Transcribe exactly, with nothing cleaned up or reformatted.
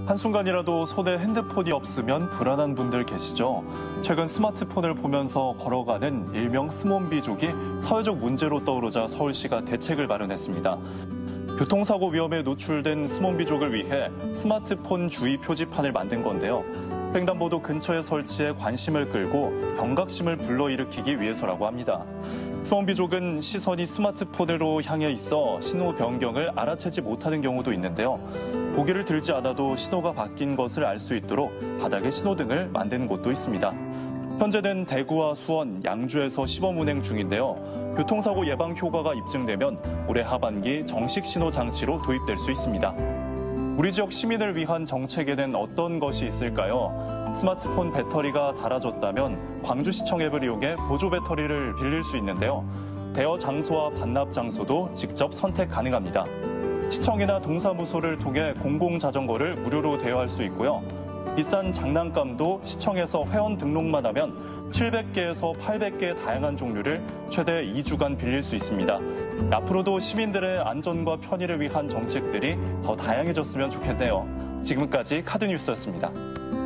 한순간이라도 손에 핸드폰이 없으면 불안한 분들 계시죠? 최근 스마트폰을 보면서 걸어가는 일명 스몬비족이 사회적 문제로 떠오르자 서울시가 대책을 마련했습니다. 교통사고 위험에 노출된 스몬비족을 위해 스마트폰 주의 표지판을 만든 건데요. 횡단보도 근처에 설치해 관심을 끌고 경각심을 불러일으키기 위해서라고 합니다. 스몬비족은 시선이 스마트폰으로 향해 있어 신호 변경을 알아채지 못하는 경우도 있는데요. 고개를 들지 않아도 신호가 바뀐 것을 알 수 있도록 바닥에 신호등을 만드는 곳도 있습니다. 현재는 대구와 수원, 양주에서 시범 운행 중인데요. 교통사고 예방 효과가 입증되면 올해 하반기 정식 신호 장치로 도입될 수 있습니다. 우리 지역 시민을 위한 정책에는 어떤 것이 있을까요? 스마트폰 배터리가 닳아졌다면 광주시청 앱을 이용해 보조 배터리를 빌릴 수 있는데요. 대여 장소와 반납 장소도 직접 선택 가능합니다. 시청이나 동사무소를 통해 공공자전거를 무료로 대여할 수 있고요. 비싼 장난감도 시청에서 회원 등록만 하면 칠백 개에서 팔백 개의 다양한 종류를 최대 이 주간 빌릴 수 있습니다. 앞으로도 시민들의 안전과 편의를 위한 정책들이 더 다양해졌으면 좋겠네요. 지금까지 카드뉴스였습니다.